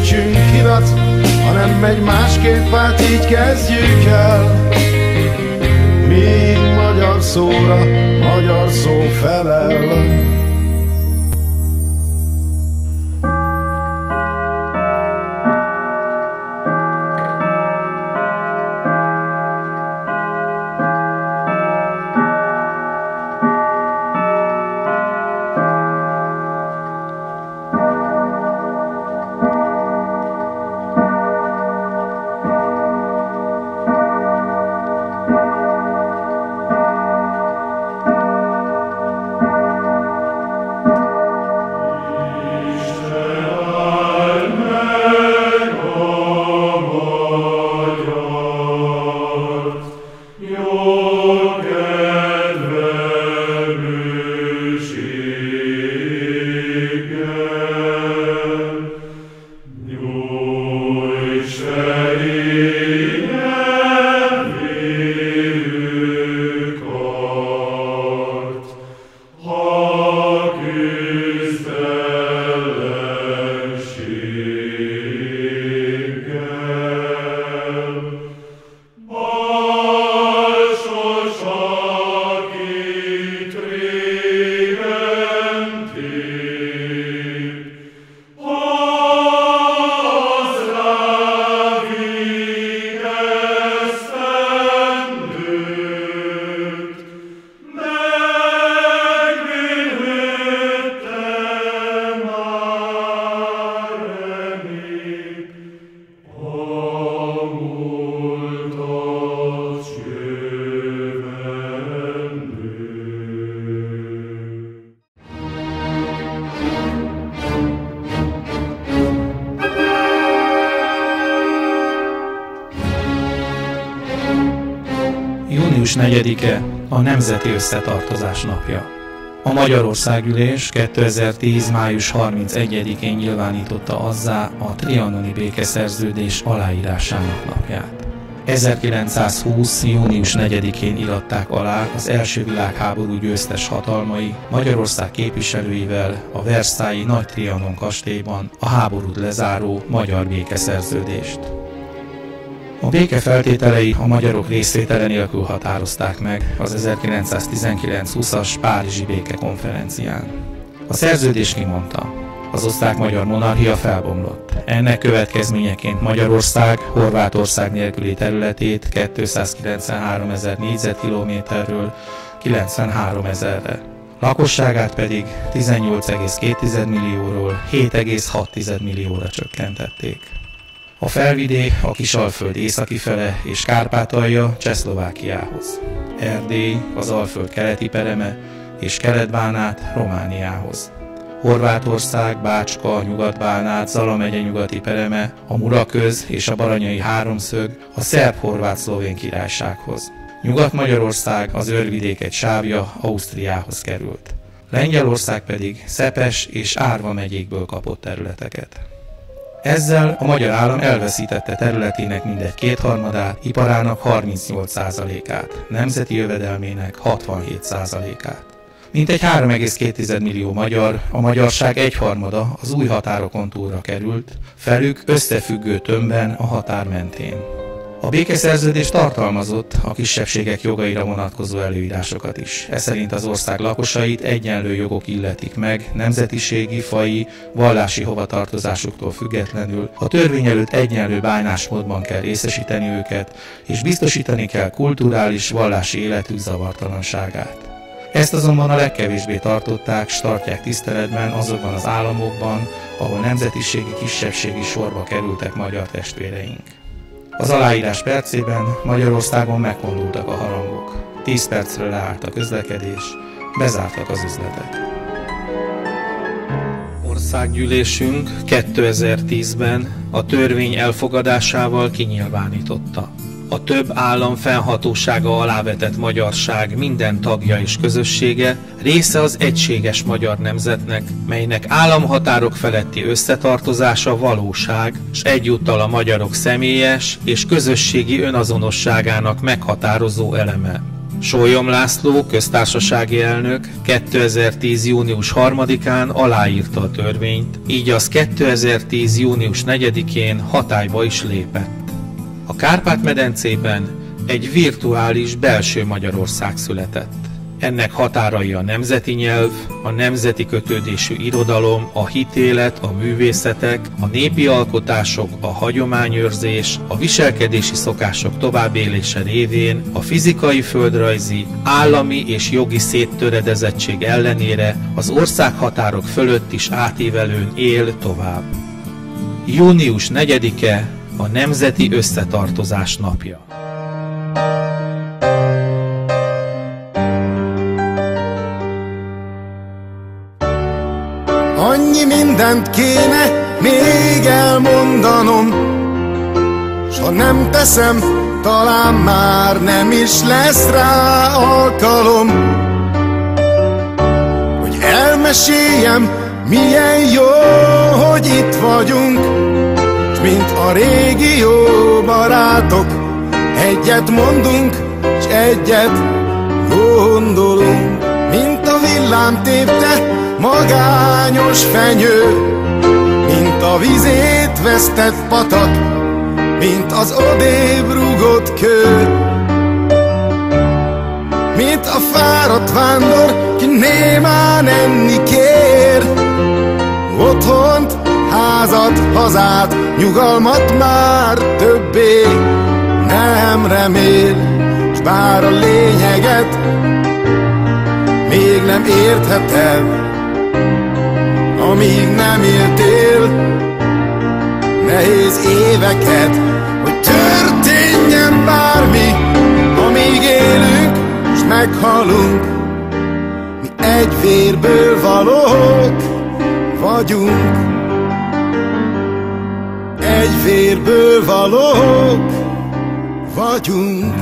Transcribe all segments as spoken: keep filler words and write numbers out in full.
nincsünk hidat, hanem megy másképp, hát így kezdjük el. Míg magyar szóra magyar szó felel. június negyedike a Nemzeti Összetartozás napja. A Magyarországgyűlés kétezer-tíz. május harmincegyedikén nyilvánította azzá a trianoni békeszerződés aláírásának napját. ezerkilencszázhúsz. június negyedikén íratták alá az első világháború győztes hatalmai Magyarország képviselőivel a versailles-i Nagy Trianon kastélyban a háborút lezáró magyar békeszerződést. A béke feltételei a magyarok részvétele nélkül határozták meg az ezerkilencszáztizenkilenc húszas Párizsi békekonferencián. A szerződés kimondta: az osztrák-magyar monarchia felbomlott. Ennek következményeként Magyarország Horvátország nélküli területét kétszázkilencvenháromezer négyzetkilométerről kilencvenháromezerre, lakosságát pedig tizennyolc egész két millióról hét egész hat millióra csökkentették. A felvidék a Kisalföld északi fele és Kárpátalja Csehszlovákiához, Erdély az Alföld keleti pereme és Kelet-Bánát Romániához, Horvátország, Bácska, Nyugat-Bánát, Zala megye nyugati pereme, a Muraköz és a Baranyai háromszög a Szerb-Horvát-Szlovén Királysághoz. Nyugat-Magyarország az Őrvidék egy sávja Ausztriához került. Lengyelország pedig Szepes és Árva megyékből kapott területeket. Ezzel a magyar állam elveszítette területének mindegy kétharmadát, iparának harmincnyolc százalékát, nemzeti jövedelmének hatvanhét százalékát. Mintegy három egész két millió magyar, a magyarság egyharmada az új határokon túlra került, felük összefüggő tömbben a határ mentén. A békeszerződés tartalmazott a kisebbségek jogaira vonatkozó előírásokat is. Ez szerint az ország lakosait egyenlő jogok illetik meg, nemzetiségi, faji, vallási hovatartozásuktól függetlenül, a törvény előtt egyenlő bánásmódban kell részesíteni őket, és biztosítani kell kulturális, vallási életük zavartalanságát. Ezt azonban a legkevésbé tartották, s tartják tiszteletben azokban az államokban, ahol nemzetiségi, kisebbségi sorba kerültek magyar testvéreink. Az aláírás percében Magyarországon megkondultak a harangok. Tíz percre leállt a közlekedés, bezártak az üzletek. Országgyűlésünk kétezer-tízben a törvény elfogadásával kinyilvánította: a több állam fennhatósága alá vetett magyarság minden tagja és közössége része az egységes magyar nemzetnek, melynek államhatárok feletti összetartozása valóság, s egyúttal a magyarok személyes és közösségi önazonosságának meghatározó eleme. Sólyom László köztársasági elnök kétezer-tíz. június harmadikán aláírta a törvényt, így az kétezer-tíz. június negyedikén hatályba is lépett. A Kárpát-medencében egy virtuális belső Magyarország született. Ennek határai a nemzeti nyelv, a nemzeti kötődésű irodalom, a hitélet, a művészetek, a népi alkotások, a hagyományőrzés, a viselkedési szokások továbbélése révén a fizikai, földrajzi, állami és jogi széttöredezettség ellenére az országhatárok fölött is átívelőn él tovább. június negyedike a Nemzeti Összetartozás napja. Annyi mindent kéne még elmondanom, s ha nem teszem, talán már nem is lesz rá alkalom, hogy elmeséljem, milyen jó, hogy itt vagyunk, s mint a régi jó barátok, egyet mondunk, s egyet gondolunk, mint a villám tépte magányos fenyő, mint a vizét vesztett patak, mint az odébb rúgott kő, mint a fáradt vándor, ki némán enni kér, otthont, házat, hazát, nyugalmat már többé nem remél, s bár a lényeget még nem értheted, amíg nem éltél nehéz éveket, hogy történjen bármi, amíg élünk, s meghalunk, mi egy vérből valók vagyunk, egy vérből valók vagyunk.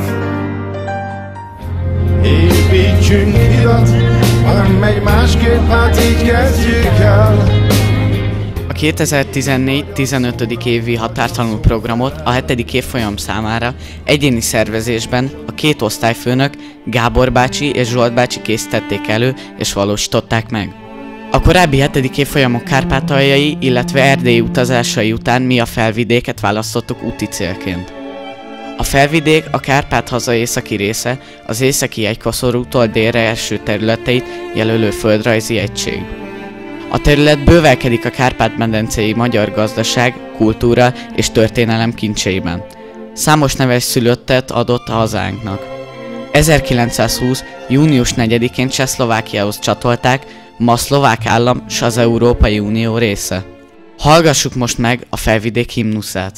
Építsünk hidat, hanem megy másképp, hát így kezdjük el. A kétezer-tizennégy tizenötödik évi határtalanul programot a hetedik évfolyam számára egyéni szervezésben a két osztályfőnök, Gábor bácsi és Zsolt bácsi készítették elő és valósították meg. A korábbi hetedik évfolyamok kárpátaljai, illetve erdélyi utazásai után mi a Felvidéket választottuk úti célként. A Felvidék a Kárpát-haza északi része, az északi egykoszorútól délre eső területeit jelölő földrajzi egység. A terület bővelkedik a Kárpát-medencei magyar gazdaság, kultúra és történelem kincseiben. Számos neves szülöttet adott a hazánknak. ezerkilencszázhúsz. június negyedikén Csehszlovákiához csatolták, ma a szlovák állam s az Európai Unió része. Hallgassuk most meg a Felvidék himnuszát.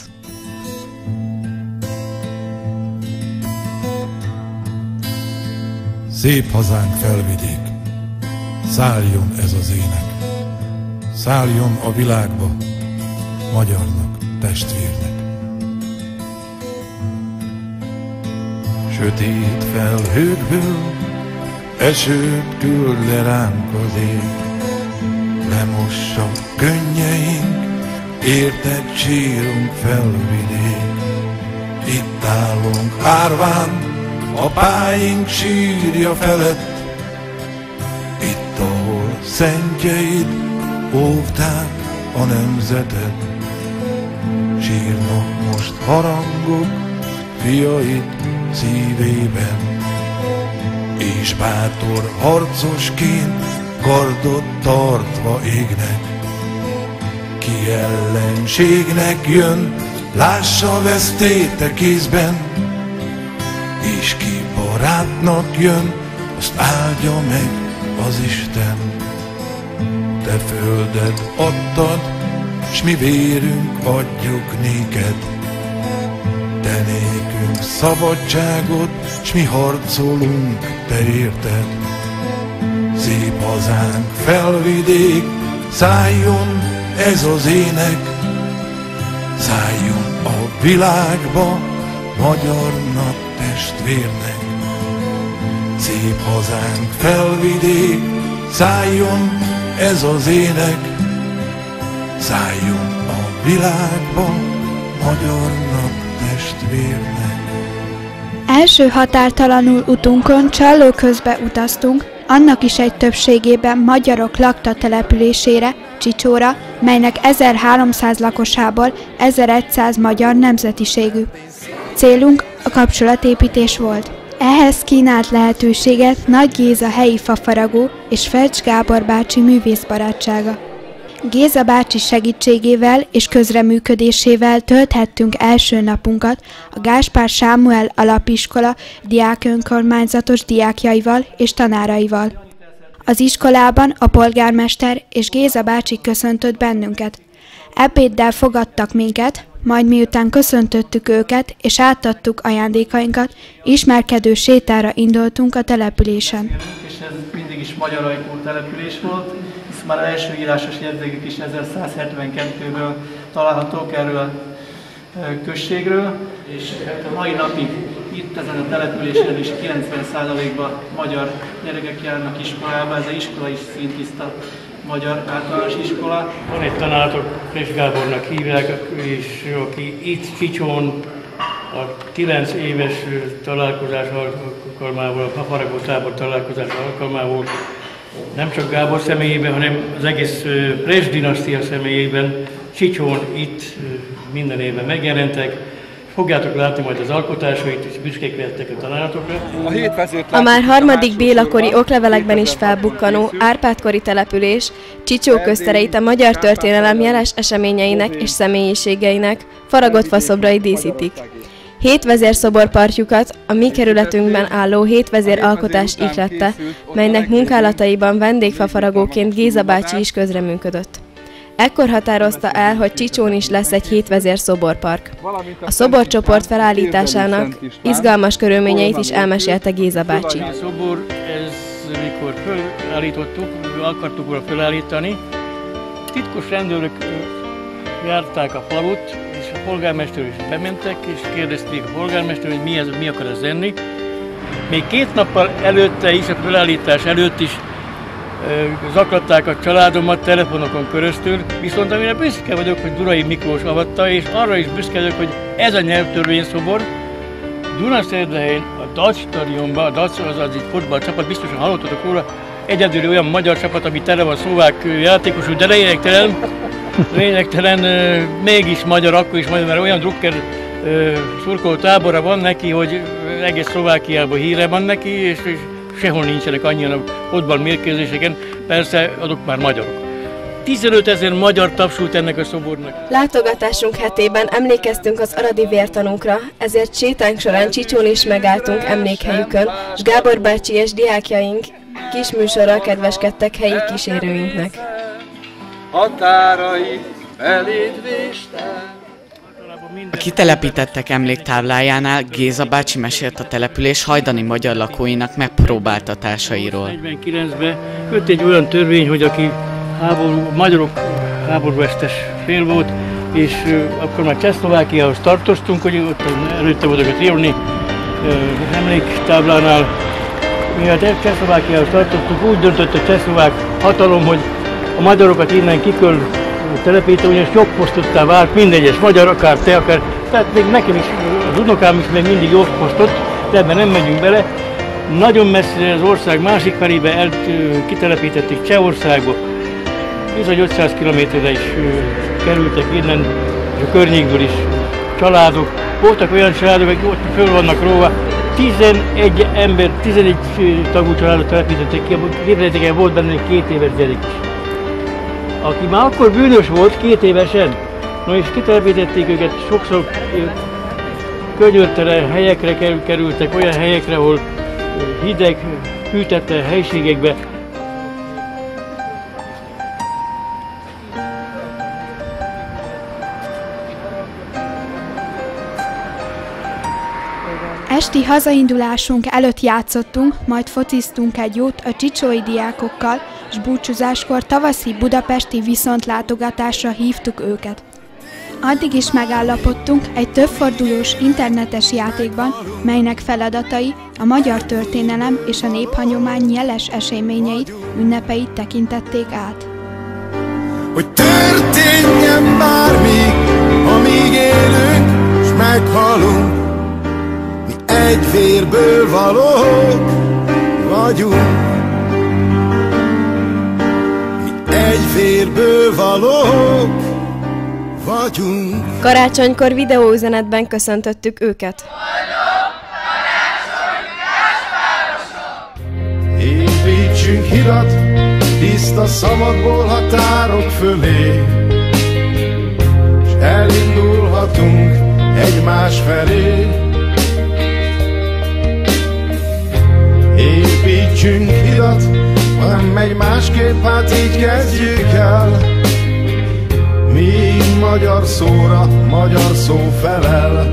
Szép hazánk Felvidék, szálljon ez az ének, szálljon a világba, magyarnak, testvérnek. Sötét felhőkből esőt küld le ránk az ég, lemossa könnyeink, érted sírunk Felvidék. Itt állunk árván, apáink sírja felett, itt, ahol szentjeid óvták a nemzetet. Sírnak most harangok fiaid szívében, és bátor harcosként kardot tartva égnek. Ki ellenségnek jön, lássa vesztéte kézben, és ki barátnak jön, azt áldja meg az Isten. Te földet adtad, s mi vérünk adjuk néked. Te nékünk szabadságot, s mi harcolunk te érted. Szép hazánk Felvidék, szálljon ez az ének, szálljon a világba, magyarnak, testvérnek. Szép hazánk Felvidék, szálljon ez az ének, szálljon a világba, magyarnak, testvérnek. Első határtalanul utunkon Csalló közbe utaztunk, annak is egy többségében magyarok lakta településére, Csicsóra, melynek ezerháromszáz lakosából ezerszáz magyar nemzetiségű. Célunk a kapcsolatépítés volt. Ehhez kínált lehetőséget Nagy Géza helyi fafaragó és Felcs Gábor bácsi művészbarátsága. Géza bácsi segítségével és közreműködésével tölthettünk első napunkat a Gáspár Sámuel Alapiskola diákönkormányzatos diákjaival és tanáraival. Az iskolában a polgármester és Géza bácsi köszöntött bennünket. Ebéddel fogadtak minket, majd miután köszöntöttük őket és átadtuk ajándékainkat, ismerkedő sétára indultunk a településen. És ez mindig is magyar ajkú település volt, hisz már első írásos jegyzékek is ezerszázhetvenkettőből találhatók erről a községről, és a mai napig itt ezen a településen is kilencven százalékban magyar gyerekek járnak iskolába, ez az iskola is szintiszta magyar általános iskola. Van egy tanáratok, Felcs Gábornak hívják, és aki itt Csicsón a kilenc éves találkozás alkalmából, a fafaragó tábor találkozás alkalmából nem csak Gábor személyében, hanem az egész Presd dinasztia személyében Csicsón itt minden évben megjelentek. Fogjátok látni majd az alkotásait, és büszkék lehettek a tanáratokra. A, a már harmadik Béla-kori oklevelekben is felbukkanó Árpád-kori település Csicsó köztereit a magyar történelem jeles eseményeinek és személyiségeinek faragott faszobrai díszítik. Hét vezérszoborpartjukat a mi kerületünkben álló hét vezér alkotás ihlette, melynek munkálataiban vendégfafaragóként Géza bácsi is közreműködött. Ekkor határozta el, hogy Csicsón is lesz egy hétvezér szoborpark. A szoborcsoport felállításának izgalmas körülményeit is elmesélte Géza bácsi. A szobor, ez mikor felállítottuk, akartuk volna felállítani, titkos rendőrök járták a falut, és a polgármester is bementek, és kérdezték a polgármester, hogy mi, ez, mi akar ez lenni. Még két nappal előtte is, a felállítás előtt is zaklatták a családomat telefonokon keresztül, viszont amire büszke vagyok, hogy Durai Miklós avatta, és arra is büszke vagyok, hogy ez a nyelvtörvényszobor Dunaszerdahelyen, a Dac stadionban, a Dac az, az egy fotballcsapat, biztosan hallottatok róla, egyedül olyan magyar csapat, ami tele van szlovák játékosú, de lényegtelen, lényegtelen, mégis magyar, akkor is magyar, mert olyan drukker szurkoló tábora van neki, hogy egész Szlovákiában híre van neki, és, és sehol nincsenek annyian a fotball mérkőzéseken, persze azok már magyarok. tizenöt ezer magyar tapsult ennek a szobornak. Látogatásunk hetében emlékeztünk az aradi vértanunkra, ezért sétánk során Csicsón is megálltunk emlékhelyükön, és Gábor bácsi és diákjaink kis műsorral kedveskedtek helyi kísérőinknek. Határai eléd véstel. A kitelepítettek emléktáblájánál Géza bácsi mesélt a település hajdani magyar lakóinak megpróbáltatásairól. negyvenkilencben jött egy olyan törvény, hogy aki háború, magyarok háborúvesztes fél volt, és uh, akkor már Csehszlovákiához tartoztunk, hogy ott előtte voltak a trianoni uh, emléktáblánál. Mivel Csehszlovákiához tartoztunk, úgy döntött a csehszlovák hatalom, hogy a magyarokat innen ki kell telepíteni, és jogfosztottá vált mindegyes magyar, akár te, akár... Tehát még nekem is, az unokám is még mindig jogfosztott, de ebben nem megyünk bele. Nagyon messzire az ország másik felébe el, kitelepítették Csehországba. Bizony ötszáz kilométerre is kerültek innen, és a környékből is családok. Voltak olyan családok, akik ott föl vannak róva. tizenegy ember, tizenegy tagú családot telepítették ki, képzeljétek el, volt benne egy két éves gyerek is, aki már akkor bűnös volt, két évesen, no és kitelepítették őket, sokszor könyörtelen helyekre kerültek, olyan helyekre, ahol hideg, hűtetlen helységekbe. Esti hazaindulásunk előtt játszottunk, majd fociztunk egy jót a csicsói diákokkal, és búcsúzáskor tavaszi budapesti viszontlátogatásra hívtuk őket. Addig is megállapodtunk egy többfordulós internetes játékban, melynek feladatai a magyar történelem és a néphagyomány jeles eseményeit, ünnepeit tekintették át. Hogy történjen bármi, amíg élünk, s meghalunk, mi egy vérből valók vagyunk, mi egy vérből valók vagyunk. Karácsonykor videóüzenetben köszöntöttük őket. Építsünk hidat tiszta szavakból határok fölé, s elindulhatunk egymás felé. Építsünk hidat, ha nem megy másképp, hát így kezdjük el. Míg magyar szóra magyar szó felel.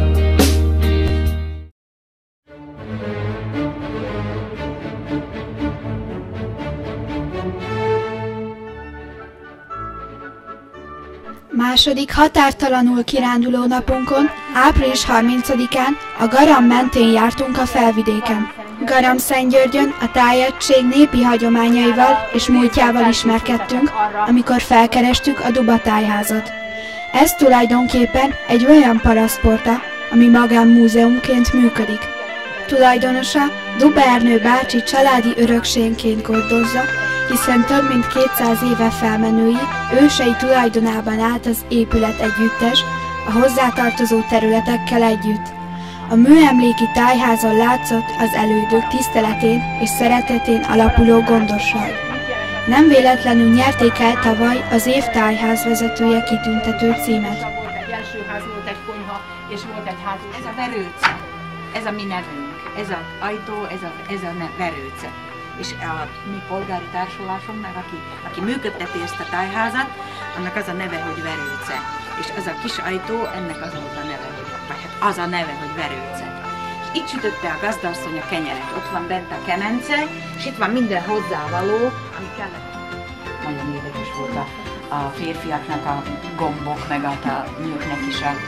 Második határtalanul kiránduló napunkon, április harmincadikán a Garam mentén jártunk a Felvidéken. Garamszentgyörgyön a tájegység népi hagyományaival és múltjával ismerkedtünk, amikor felkerestük a Duba tájházat. Ez tulajdonképpen egy olyan parasztporta, ami magánmúzeumként működik. Tulajdonosa Duba Ernő bácsi családi örökségként gondozza, hiszen több mint kétszáz éve felmenői, ősei tulajdonában állt az épület együttes, a hozzátartozó területekkel együtt. A műemléki tájházon látszott az elődök tiszteletén és szeretetén alapuló gondosság. Nem véletlenül nyerték el tavaly az év tájház vezetője kitüntető címet. Egy első ház volt egy konyha, és volt egy ház. Ez a verőce, ez a mi nevünk, ez az ajtó, ez a, ez a verőce. És a mi polgári társulásunknak, aki, aki működteti ezt a tájházat, annak az a neve, hogy verőce. És az a kis ajtó, ennek az volt a neve, vagy hát az a neve, hogy verőce. És itt sütötte a gazdasszony a kenyeret, ott van bent a kemence, és itt van minden hozzávaló, ami kellett. Nagyon érdekes volt a, a férfiaknak a gombok, meg a nőknek is a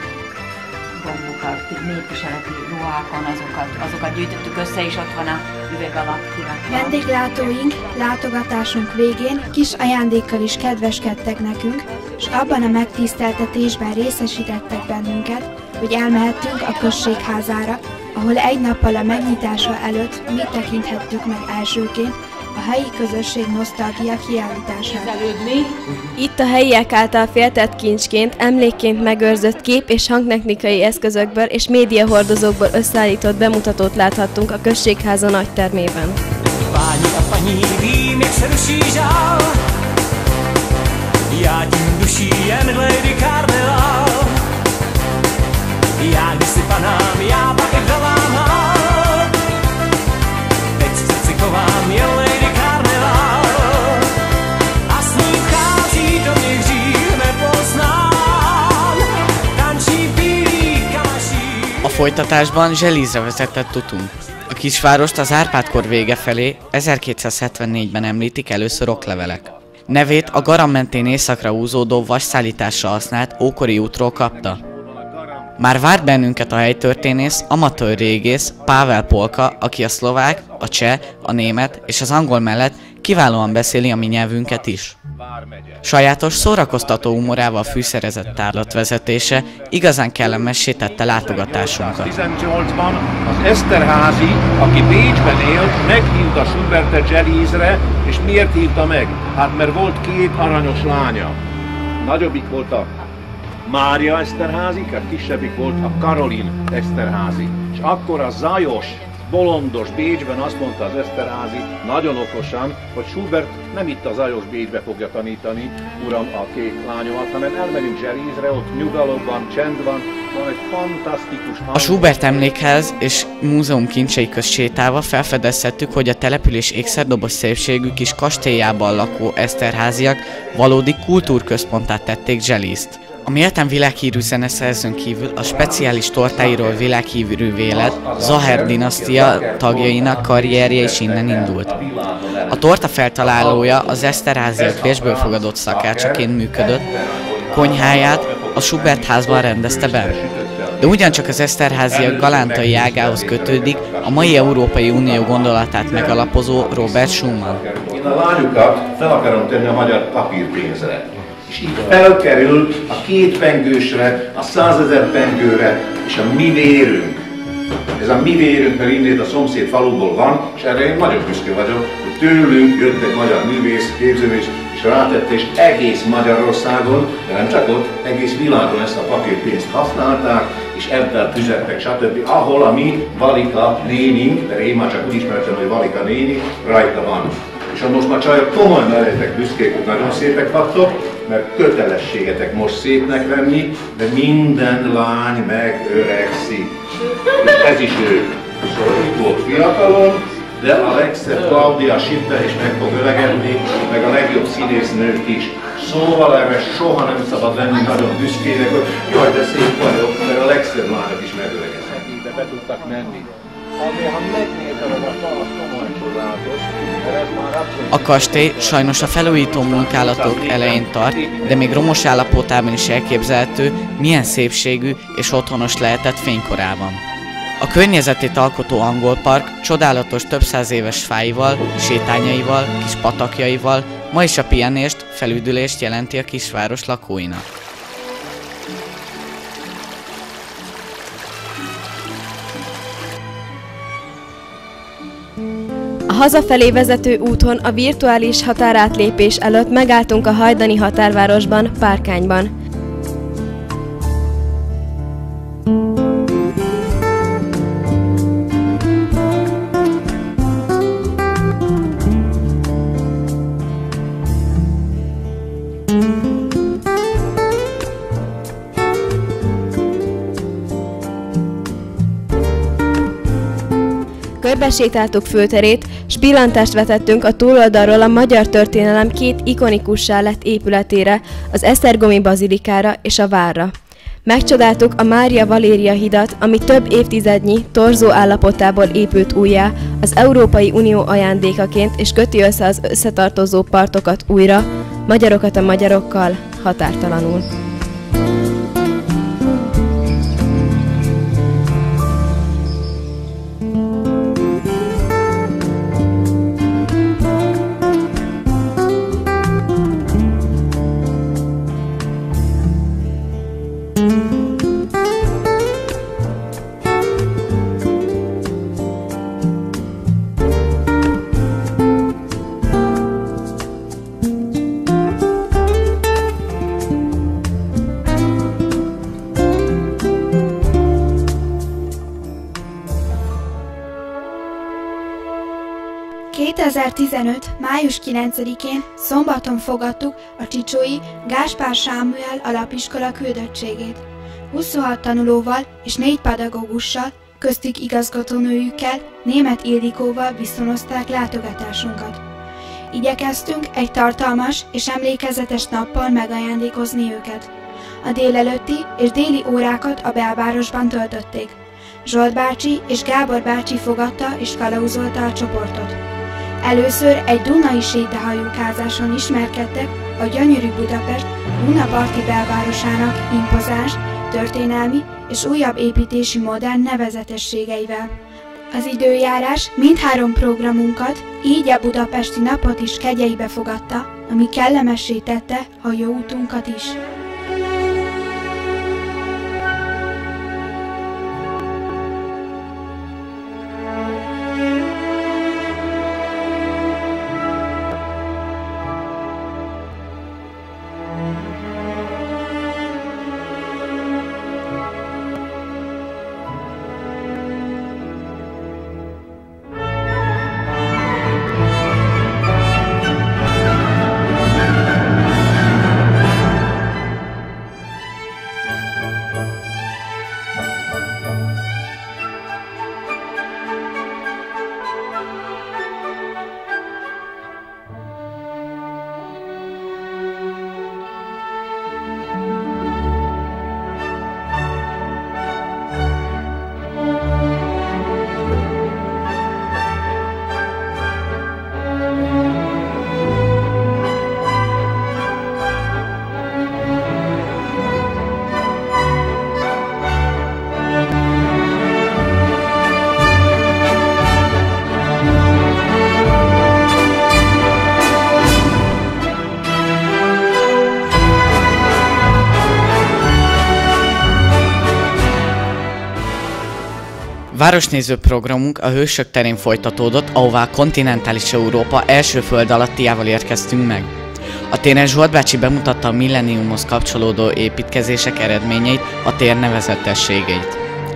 gombokat, népviseleti ruhákon, azokat, azokat gyűjtöttük össze, és ott van a üveg alatt kirakva. Vendéglátóink látogatásunk végén kis ajándékkal is kedveskedtek nekünk, és abban a megtiszteltetésben részesítettek bennünket, hogy elmehettünk a községházára, ahol egy nappal a megnyitása előtt mi tekinthettük meg elsőként a helyi közösség nosztalgia kiállítását. Itt a helyiek által féltett kincsként, emlékként megőrzött kép- és hangtechnikai eszközökből és médiahordozókból összeállított bemutatót láthattunk a községháza nagytermében. A folytatásban Zselízre vezetett utunk. A kisvárost az Árpád-kor vége felé ezerkétszázhetvennégyben említik először oklevelek. Nevét a Garam mentén északra húzódó vasszállításra használt ókori útról kapta. Már várt bennünket a helytörténész, amatőr régész Pável Polka, aki a szlovák, a cseh, a német és az angol mellett kiválóan beszéli a mi nyelvünket is. Sajátos, szórakoztató humorával fűszerezett tárlatvezetése igazán kellemessé tette látogatásunkat. tizennyolcban az Eszterházy, aki Bécsben élt, meghívta Schubertet Zselízre, és miért hívta meg? Hát mert volt két aranyos lánya. Nagyobbik volt a Mária Eszterházy, a kisebbik volt a Karolin Eszterházy. És akkor a zajos, bolondos Bécsben azt mondta az Eszterházy nagyon okosan, hogy Schubert nem itt a zajos Bécsbe fogja tanítani, uram, a két lányomat, hanem elmegyünk Zselízre, ott nyugalom van, csend van, van egy fantasztikus hang. A Schubert emlékház és múzeum kincsei közt sétálva felfedezhettük, hogy a település ékszerdobos szépségű kis kastélyában lakó Eszterháziak valódi kultúrközponttá tették Zselízt. A méltán világhírű zeneszerzőn kívül a speciális tortáiról világhírű vélet Zaher dinasztia tagjainak karrierje is innen indult. A torta feltalálója az Eszterháziak Bécsből fogadott szakácsaként működött, konyháját a Schubert házban rendezte be. De ugyancsak az Eszterháziak galántai ágához kötődik a mai Európai Unió gondolatát megalapozó Robert Schumann. Én a lányokat fel akarom tenni a magyar papírpénzre. És így felkerül a két pengősre, a százezer pengőre, és a mi vérünk Ez a mi vérünk, mert innét a szomszéd faluból van, és erre én nagyon büszke vagyok, hogy tőlünk jött egy magyar művész, képzőművész, és rátette, és egész Magyarországon, de nem csak ott, egész világon ezt a papírpénzt használták, és ebben tüzettek, stb. Ahol a mi Valika nénink, de én már csak úgy ismertem, hogy Valika néni, rajta van. És ha most már csajok komolyan lehetek büszkék, hogy nagyon szépek vagytok, mert kötelességetek most szépnek lenni, de minden lány megöregszik. És ez is ő. Szóval itt volt fiatalon, de a legszebb Claudia Schiffer is meg fog öregedni, meg a legjobb színésznők is. Szóval erre soha nem szabad lenni nagyon büszkének, hogy jaj, de szép vagyok, mert a legszebb lányok is megöregednek. De be tudtak menni. A kastély sajnos a felújító munkálatok elején tart, de még romos állapotában is elképzelhető, milyen szépségű és otthonos lehetett fénykorában. A környezetét alkotó angol park csodálatos több száz éves fáival, sétányaival, kis patakjaival ma is a pihenést, felüdülést jelenti a kisváros lakóinak. A hazafelé vezető úton a virtuális határátlépés előtt megálltunk a hajdani határvárosban, Párkányban. Körbesétáltuk főterét, s pillantást vetettünk a túloldalról a magyar történelem két ikonikussá lett épületére, az esztergomi bazilikára és a várra. Megcsodáltuk a Mária Valéria hidat, ami több évtizednyi torzó állapotából épült újjá az Európai Unió ajándékaként, és köti össze az összetartozó partokat újra, magyarokat a magyarokkal, határtalanul. kétezer-tizenöt. május kilencedikén szombaton fogadtuk a csicsói Gáspár Sámuel alapiskola küldöttségét. huszonhat tanulóval és négy pedagógussal, köztük igazgatónőjükkel, Németh Ildikóval viszonozták látogatásunkat. Igyekeztünk egy tartalmas és emlékezetes nappal megajándékozni őket. A délelőtti és déli órákat a belvárosban töltötték. Zsolt bácsi és Gábor bácsi fogadta és kalauzolta a csoportot. Először egy dunai sétahajókázáson ismerkedtek a gyönyörű Budapest Dunaparti belvárosának impozáns, történelmi és újabb építési modern nevezetességeivel. Az időjárás mindhárom programunkat, így a budapesti napot is kegyeibe fogadta, ami kellemessé tette hajóútunkat is. Városnéző programunk a Hősök terén folytatódott, ahová kontinentális Európa első föld alattiával érkeztünk meg. A téren Zsolt bácsi bemutatta a millenniumhoz kapcsolódó építkezések eredményeit, a tér nevezetességeit.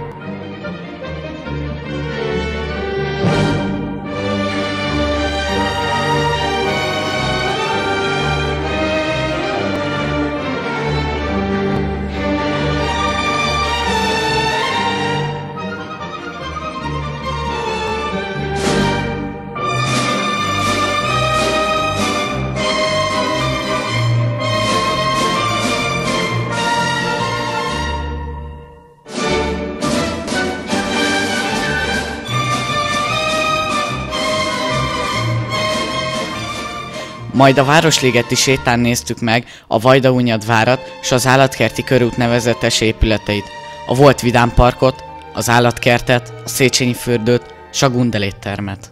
Majd a Városligeti sétán néztük meg a Vajdahunyad várat s az Állatkerti körút nevezetes épületeit, a volt Vidám parkot, az állatkertet, a Széchenyi fürdőt s a Gundel éttermet.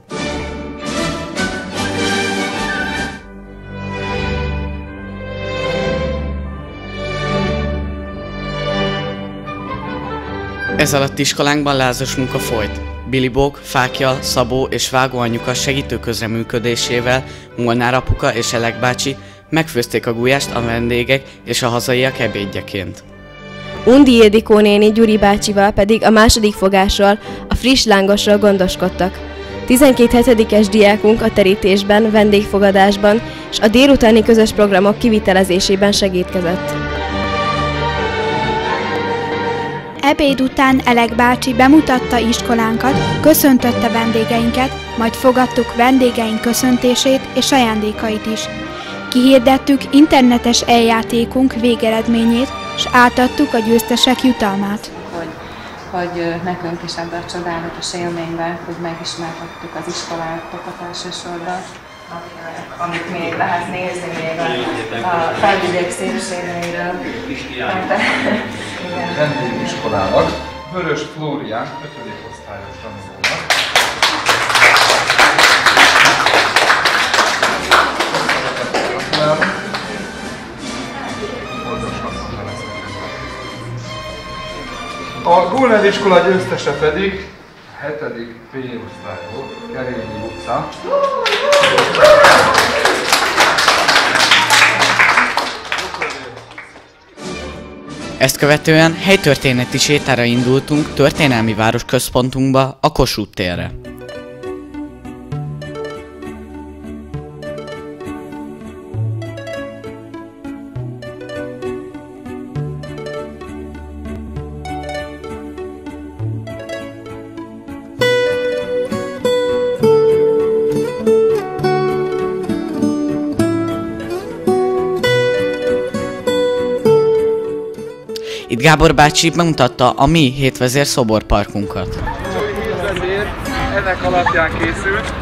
Ez alatt iskolánkban lázas munka folyt. Bilibók, Fákja, Szabó és Vágóanyuka segítő közreműködésével Molnár apuka és Elek bácsi megfőzték a gulyást a vendégek és a hazaiak ebédjeként. Undi Ildikó néni Gyuri bácsival pedig a második fogásról, a friss lángosról gondoskodtak. tizenkét hetedikes diákunk a terítésben, vendégfogadásban és a délutáni közös programok kivitelezésében segítkezett. Ebéd után Elek bácsi bemutatta iskolánkat, köszöntötte vendégeinket, majd fogadtuk vendégeink köszöntését és ajándékait is. Kihirdettük internetes eljátékunk végeredményét, és átadtuk a győztesek jutalmát. Hogy, hogy nekünk is ebben a csodálatos élményben, hogy megismerhettük az iskolánkat elsősorban, amit még lehet nézni még a, a felvidék szépségeiről. Vendégiskolának Vörös Flórián ötödik osztályos tanulónak. A Gólner iskola győztese pedig a hetedik B osztályú Kerényi utca. Ezt követően helytörténeti sétára indultunk történelmi városközpontunkba, a Kossuth térre. Itt Gábor bácsi bemutatta a mi hétvezér szoborparkunkat. A hétvezér ennek alapján készült.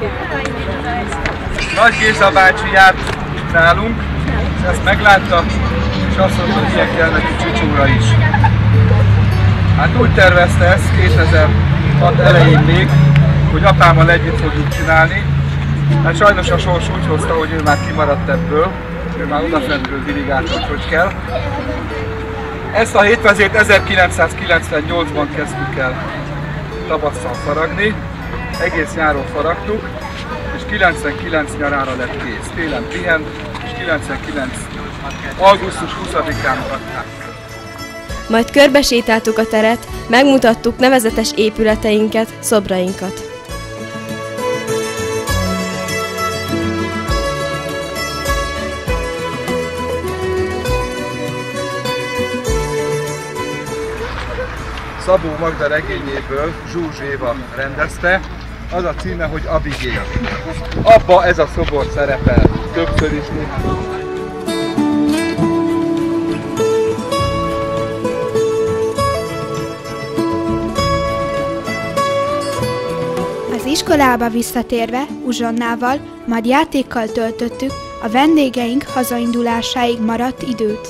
Nagy Géza bácsi járt nálunk, és ezt meglátta, és azt mondta, hogy ilyen kell neki Csicsóra is. Hát úgy tervezte ezt kétezer-hat elején még, hogy apámmal együtt fogjuk csinálni. Hát sajnos a sors úgy hozta, hogy ő már kimaradt ebből, ő már odafentről dirigált, hogy hogy kell. Ezt a hétvezért ezerkilencszázkilencvennyolcban kezdtük el tavasszal faragni, egész nyáron faragtuk, és kilencvenkilenc nyarára lett kész. Télen pihent, és kilencvenkilenc augusztus huszadikán adták. Majd körbesétáltuk a teret, megmutattuk nevezetes épületeinket, szobrainkat. Szabó Magda regényéből Zsuzs Éva rendezte, az a címe, hogy Abigail. Abba ez a szobor szerepel, többször is néhány. Az iskolába visszatérve uzsonnával, majd játékkal töltöttük a vendégeink hazaindulásáig maradt időt.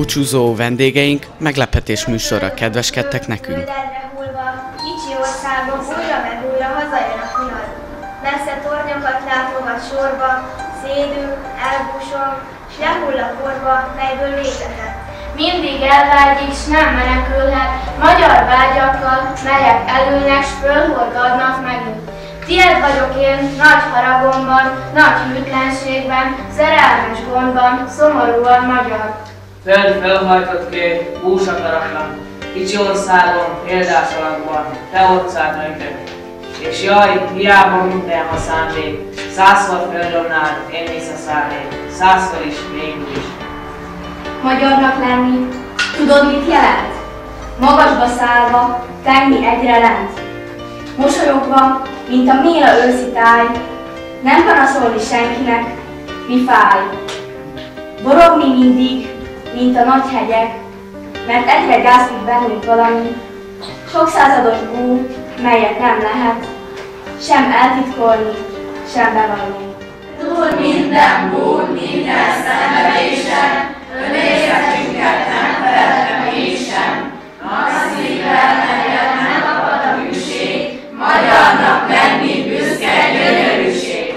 Búcsúzó vendégeink meglepetés műsorra kedveskedtek nekünk. Kicsi országban újra meg újra hazajön a fiad. Messze tornyokat látogat sorba, szédül, elbúsol, s lehull a porba, melyből létezett. Mindig elvágyik, s nem menekülhet, magyar vágyakkal, melyek elülnek, s fölhorgadnak megint. Tied vagyok én, nagy haragomban, nagy hűtlenségben, szerelmes gondban, szomorúan magyar. Föld fölhajtott kép, búsakaratlan, kicsi országon, példás alakban, te orcád nőtök. És jaj, hiába minden, ha szándék, százszor földonnál, én visszaszállnék, százszor is, végül is. Magyarnak lenni, tudod mit jelent? Magasba szállva, tenni egyre lent. Mosolyogva, mint a méla őszi táj, nem panaszolni senkinek, mi fáj. Borogni mindig, mint a nagy hegyek, mert egyre gázlik bennünk valami, sok százados bú, melyet nem lehet sem eltitkolni, sem bevallni. Túl minden búr, minden szenvedésen, önérzetünket nem felette mégsem. Nagy szívvel neked nem akad a hűség, magyarnak lenni büszke gyönyörűség.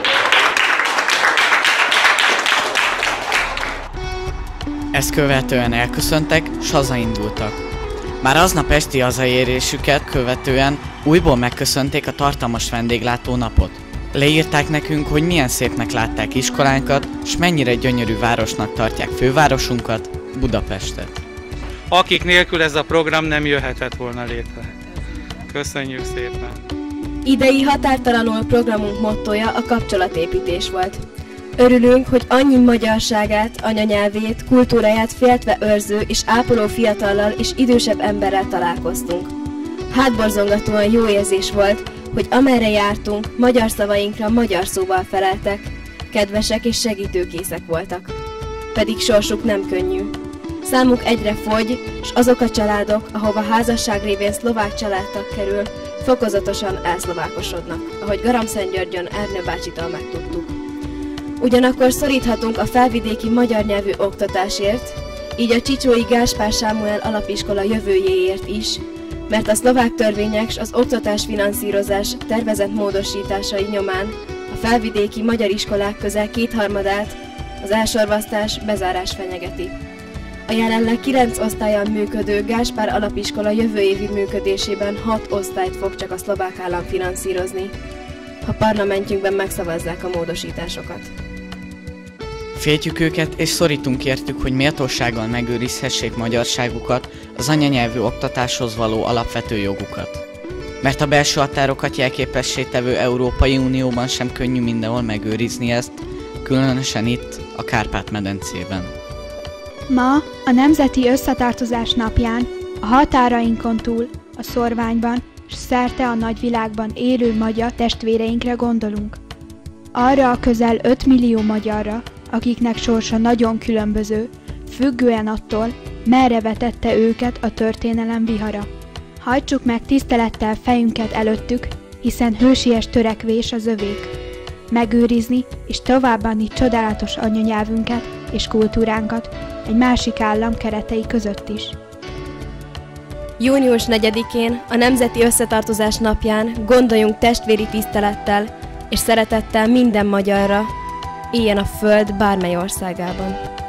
Ezt követően elköszöntek, s hazaindultak. Már aznap esti hazaérésüket követően újból megköszönték a tartalmas vendéglátó napot. Leírták nekünk, hogy milyen szépnek látták iskolánkat, s mennyire gyönyörű városnak tartják fővárosunkat, Budapestet. Akik nélkül ez a program nem jöhetett volna létre. Köszönjük szépen! Idei határtalanul programunk mottója a kapcsolatépítés volt. Örülünk, hogy annyi magyarságát, anyanyelvét, kultúráját féltve őrző és ápoló fiatallal és idősebb emberrel találkoztunk. Hátborzongatóan jó érzés volt, hogy amerre jártunk, magyar szavainkra magyar szóval feleltek, kedvesek és segítőkészek voltak. Pedig sorsuk nem könnyű. Számuk egyre fogy, s azok a családok, ahova házasság révén szlovák családtag kerül, fokozatosan elszlovákosodnak, ahogy Garamszentgyörgyön Ernő bácsitól megtudtuk. Ugyanakkor szoríthatunk a felvidéki magyar nyelvű oktatásért, így a Csicsói Gáspár Sámuel alapiskola jövőjéért is, mert a szlovák törvények s az oktatás finanszírozás tervezett módosításai nyomán a felvidéki magyar iskolák közel kétharmadát az elsorvasztás, bezárás fenyegeti. A jelenleg kilenc osztállyal működő Gáspár alapiskola jövő évi működésében hat osztályt fog csak a szlovák állam finanszírozni, ha parlamentjünkben megszavazzák a módosításokat. Féltjük őket és szorítunk értük, hogy méltósággal megőrizhessék magyarságukat, az anyanyelvű oktatáshoz való alapvető jogukat. Mert a belső határokat jelképessé tevő Európai Unióban sem könnyű mindenhol megőrizni ezt, különösen itt, a Kárpát-medencében. Ma, a Nemzeti Összetartozás napján, a határainkon túl, a szorványban, s szerte a nagyvilágban élő magyar testvéreinkre gondolunk. Arra a közel öt millió magyarra, akiknek sorsa nagyon különböző, függően attól, merre vetette őket a történelem vihara. Hajtsuk meg tisztelettel fejünket előttük, hiszen hősies törekvés az övék. Megőrizni és továbbadni csodálatos anyanyelvünket és kultúránkat egy másik állam keretei között is. június negyedikén, a Nemzeti Összetartozás napján gondoljunk testvéri tisztelettel és szeretettel minden magyarra, éljen a föld bármely országában.